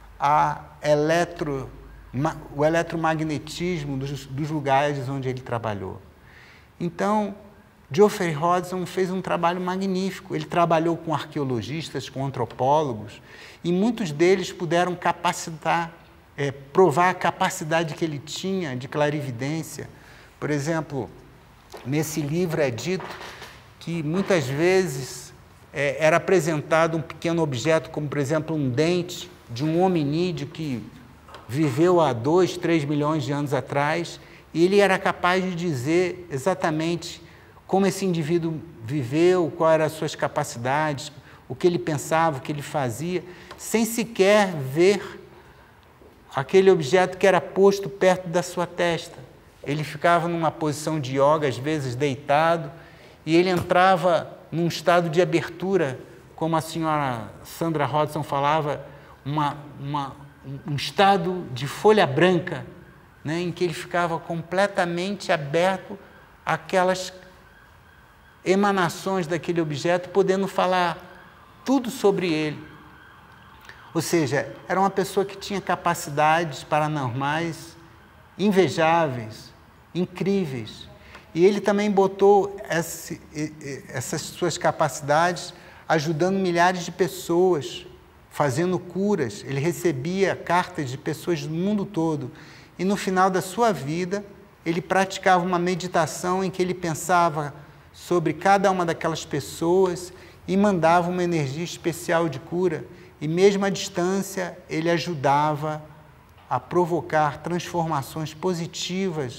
o eletromagnetismo dos lugares onde ele trabalhou. Então, Geoffrey Hodgson fez um trabalho magnífico. Ele trabalhou com arqueologistas, com antropólogos, e muitos deles puderam provar a capacidade que ele tinha de clarividência. Por exemplo, nesse livro é dito que muitas vezes era apresentado um pequeno objeto, como, por exemplo, um dente de um hominídeo que viveu há 2, 3 milhões de anos atrás, e ele era capaz de dizer exatamente como esse indivíduo viveu, quais eram as suas capacidades, o que ele pensava, o que ele fazia, sem sequer ver aquele objeto que era posto perto da sua testa. Ele ficava numa posição de yoga, às vezes deitado, e ele entrava num estado de abertura, como a senhora Sandra Hodgson falava, um estado de folha branca, né, em que ele ficava completamente aberto àquelas emanações daquele objeto, podendo falar tudo sobre ele. Ou seja, era uma pessoa que tinha capacidades paranormais invejáveis, incríveis. E ele também botou essas suas capacidades ajudando milhares de pessoas, fazendo curas. Ele recebia cartas de pessoas do mundo todo. E no final da sua vida, ele praticava uma meditação em que ele pensava sobre cada uma daquelas pessoas e mandava uma energia especial de cura. E mesmo à distância, ele ajudava a provocar transformações positivas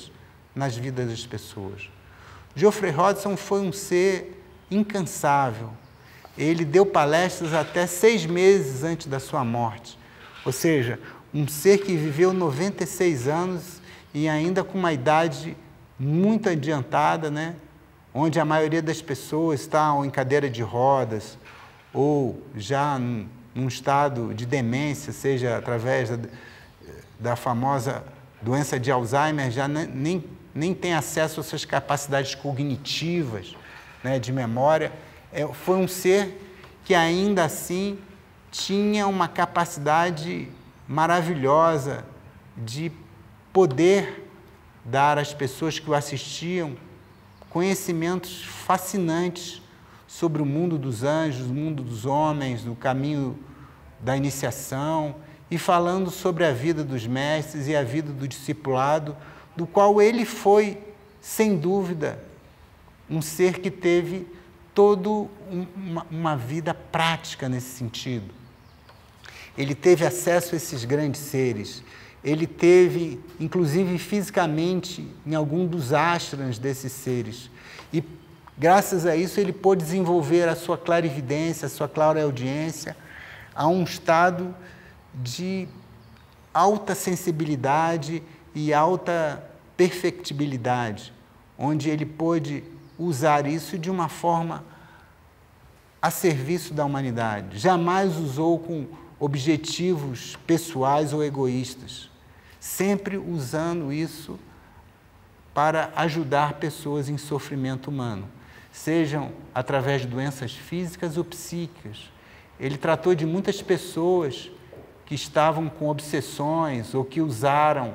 nas vidas das pessoas. Geoffrey Hodgson foi um ser incansável. Ele deu palestras até 6 meses antes da sua morte. Ou seja, um ser que viveu 96 anos e ainda com uma idade muito adiantada, né? Onde a maioria das pessoas está em cadeira de rodas ou já num estado de demência, seja através da famosa doença de Alzheimer, já nem tem acesso às suas capacidades cognitivas, né, de memória. Foi um ser que ainda assim tinha uma capacidade maravilhosa de poder dar às pessoas que o assistiam conhecimentos fascinantes sobre o mundo dos anjos, o mundo dos homens, o caminho da iniciação, e falando sobre a vida dos mestres e a vida do discipulado, do qual ele foi, sem dúvida, um ser que teve toda uma vida prática nesse sentido. Ele teve acesso a esses grandes seres, ele teve, inclusive fisicamente, em algum dos ashrams desses seres. E, graças a isso, ele pôde desenvolver a sua clarividência, a sua clareaudiência, a um estado de alta sensibilidade e alta perfectibilidade, onde ele pôde usar isso de uma forma a serviço da humanidade. Jamais usou com objetivos pessoais ou egoístas, sempre usando isso para ajudar pessoas em sofrimento humano, sejam através de doenças físicas ou psíquicas. Ele tratou de muitas pessoas que estavam com obsessões ou que usaram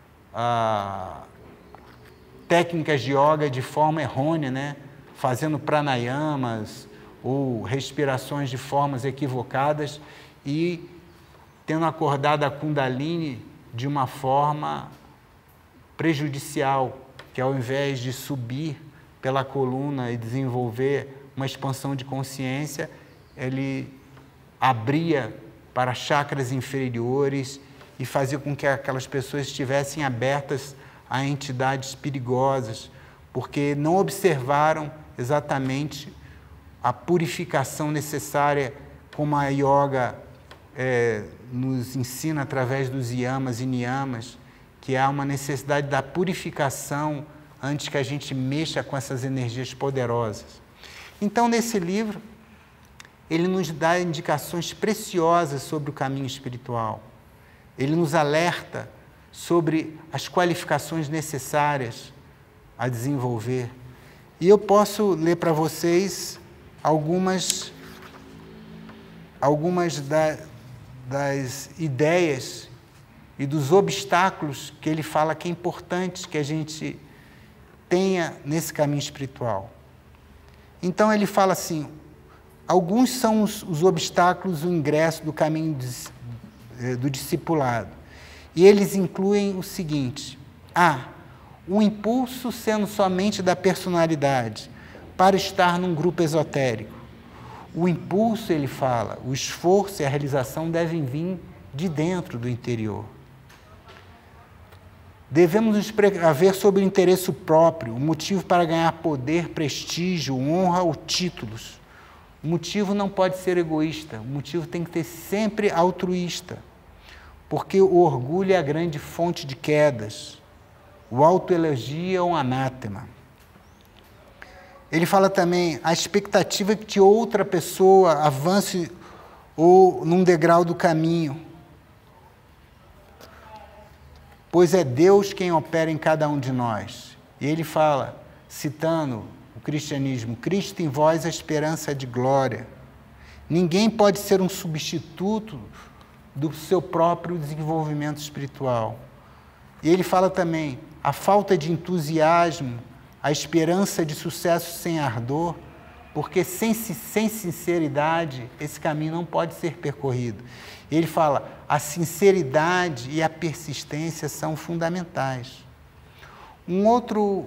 técnicas de yoga de forma errônea, né? Fazendo pranayamas ou respirações de formas equivocadas e tendo acordado a Kundalini de uma forma prejudicial, que ao invés de subir pela coluna e desenvolver uma expansão de consciência, ele abria para chakras inferiores e fazia com que aquelas pessoas estivessem abertas a entidades perigosas, porque não observaram exatamente a purificação necessária, como a yoga nos ensina através dos yamas e niyamas, que há uma necessidade da purificação antes que a gente mexa com essas energias poderosas. Então, nesse livro, ele nos dá indicações preciosas sobre o caminho espiritual. Ele nos alerta sobre as qualificações necessárias a desenvolver. E eu posso ler para vocês algumas das ideias e dos obstáculos que ele fala que é importante que a gente tenha nesse caminho espiritual. Então, ele fala assim, alguns são os obstáculos do ingresso do caminho do discipulado. E eles incluem o seguinte: o impulso sendo somente da personalidade para estar num grupo esotérico. O impulso, ele fala, o esforço e a realização devem vir de dentro do interior. Devemos nos precaver sobre o interesse próprio, o motivo para ganhar poder, prestígio, honra ou títulos. O motivo não pode ser egoísta, o motivo tem que ser sempre altruísta, porque o orgulho é a grande fonte de quedas, o autoelogio é um anátema. Ele fala também a expectativa de que outra pessoa avance ou num degrau do caminho, pois é Deus quem opera em cada um de nós. E ele fala, citando o cristianismo, Cristo em vós a esperança de glória. Ninguém pode ser um substituto do seu próprio desenvolvimento espiritual. E ele fala também, a falta de entusiasmo, a esperança de sucesso sem ardor, porque sem sinceridade esse caminho não pode ser percorrido. Ele fala, a sinceridade e a persistência são fundamentais. Um outro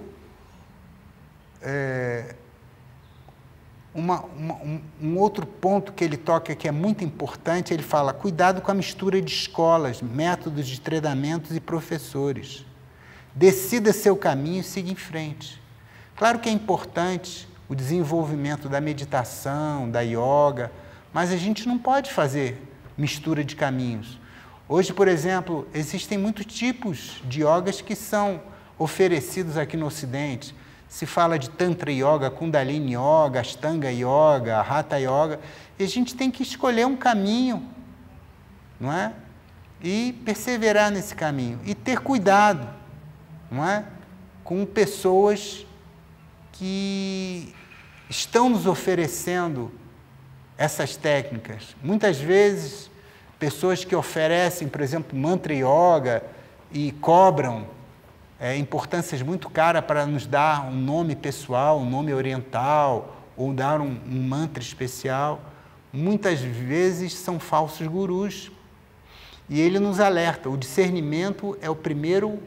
ponto que ele toca que é muito importante, ele fala, cuidado com a mistura de escolas, métodos de treinamentos e professores. decida seu caminho e siga em frente. Claro que é importante o desenvolvimento da meditação, da yoga, mas a gente não pode fazer mistura de caminhos. Hoje, por exemplo, existem muitos tipos de yogas que são oferecidos aqui no Ocidente. Se fala de Tantra Yoga, Kundalini Yoga, Ashtanga Yoga, Hatha Yoga, e a gente tem que escolher um caminho, não é? E perseverar nesse caminho. E ter cuidado, não é? Com pessoas que estão nos oferecendo essas técnicas. Muitas vezes, pessoas que oferecem, por exemplo, Mantra Yoga e cobram importâncias muito caras para nos dar um nome pessoal, um nome oriental, ou dar um mantra especial, muitas vezes são falsos gurus. E ele nos alerta, o discernimento é o primeiro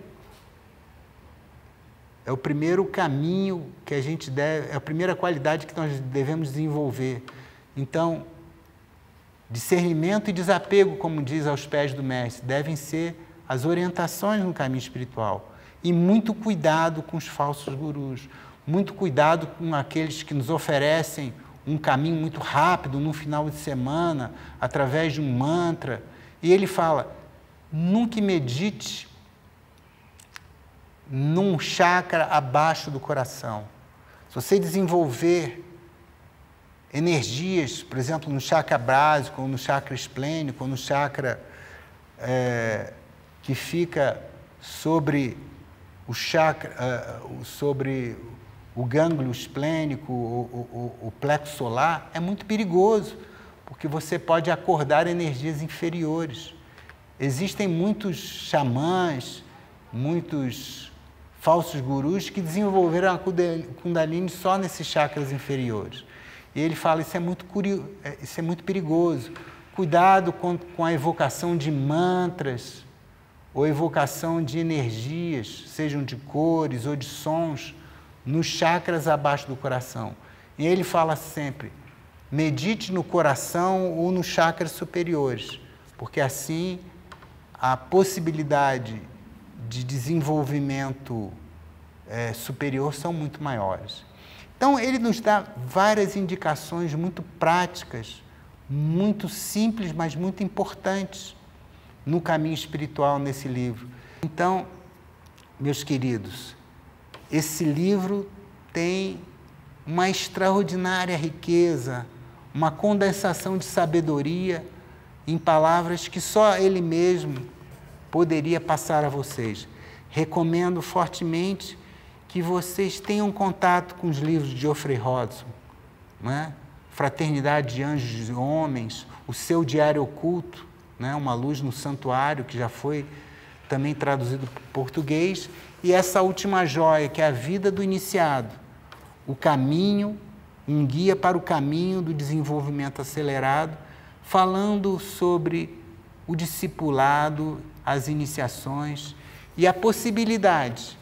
caminho que a gente deve, é a primeira qualidade que nós devemos desenvolver. Então, discernimento e desapego, como diz aos pés do mestre, devem ser as orientações no caminho espiritual. E muito cuidado com os falsos gurus, muito cuidado com aqueles que nos oferecem um caminho muito rápido no final de semana, através de um mantra. E ele fala, nunca medite num chakra abaixo do coração. Se você desenvolver energias, por exemplo, no chakra básico, ou no chakra esplênico, ou no chakra que fica sobre o chakra, sobre o gânglio esplênico, o plexo solar, é muito perigoso, porque você pode acordar energias inferiores. Existem muitos xamãs, muitos falsos gurus que desenvolveram a Kundalini só nesses chakras inferiores. E ele fala, isso é muito perigoso. Cuidado com a evocação de mantras, ou evocação de energias, sejam de cores ou de sons, nos chakras abaixo do coração. E ele fala sempre, medite no coração ou nos chakras superiores, porque assim a possibilidade de desenvolvimento superior são muito maiores. Então, ele nos dá várias indicações muito práticas, muito simples, mas muito importantes no caminho espiritual nesse livro. Então, meus queridos, esse livro tem uma extraordinária riqueza, uma condensação de sabedoria em palavras que só ele mesmo poderia passar a vocês. Recomendo fortemente que vocês tenham contato com os livros de Geoffrey Hodgson, não é? Fraternidade de Anjos e Homens, O Seu Diário Oculto, né? Uma Luz no Santuário, que já foi também traduzido para o português, e essa última joia, que é A Vida do Iniciado, o caminho, um guia para o caminho do desenvolvimento acelerado, falando sobre o discipulado, as iniciações e a possibilidade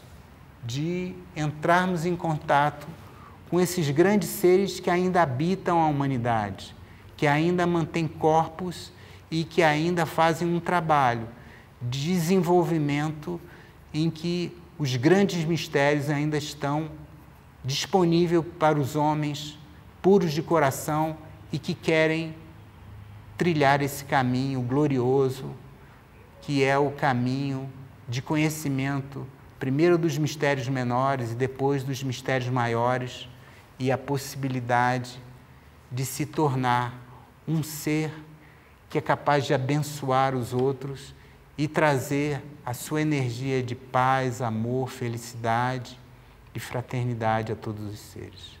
de entrarmos em contato com esses grandes seres que ainda habitam a humanidade, que ainda mantêm corpos e que ainda fazem um trabalho de desenvolvimento em que os grandes mistérios ainda estão disponíveis para os homens puros de coração e que querem trilhar esse caminho glorioso, que é o caminho de conhecimento, primeiro dos mistérios menores e depois dos mistérios maiores, e a possibilidade de se tornar um ser que é capaz de abençoar os outros e trazer a sua energia de paz, amor, felicidade e fraternidade a todos os seres.